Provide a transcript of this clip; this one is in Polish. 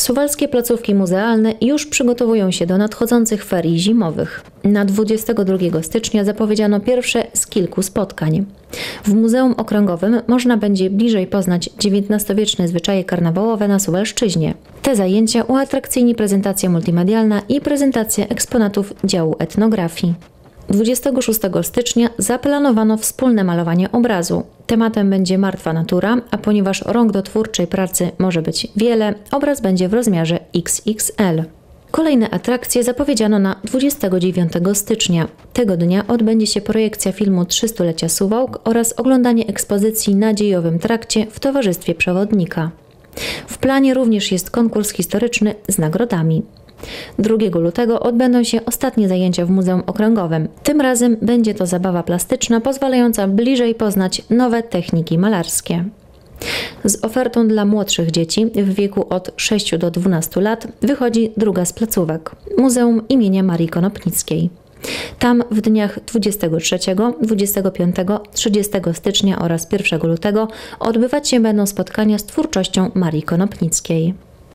Suwalskie placówki muzealne już przygotowują się do nadchodzących ferii zimowych. Na 22 stycznia zapowiedziano pierwsze z kilku spotkań. W Muzeum Okręgowym można będzie bliżej poznać XIX-wieczne zwyczaje karnawałowe na Suwalszczyźnie. Te zajęcia uatrakcyjni prezentacja multimedialna i prezentacja eksponatów działu etnografii. 26 stycznia zaplanowano wspólne malowanie obrazu. Tematem będzie martwa natura, a ponieważ rąk do twórczej pracy może być wiele, obraz będzie w rozmiarze XXL. Kolejne atrakcje zapowiedziano na 29 stycznia. Tego dnia odbędzie się projekcja filmu 300-lecia Suwałk oraz oglądanie ekspozycji na Dziejowym Trakcie w towarzystwie przewodnika. W planie również jest konkurs historyczny z nagrodami. 2 lutego odbędą się ostatnie zajęcia w Muzeum Okręgowym. Tym razem będzie to zabawa plastyczna pozwalająca bliżej poznać nowe techniki malarskie. Z ofertą dla młodszych dzieci w wieku od 6 do 12 lat wychodzi druga z placówek – Muzeum imienia Marii Konopnickiej. Tam w dniach 23, 25, 30 stycznia oraz 1 lutego odbywać się będą spotkania z twórczością Marii Konopnickiej.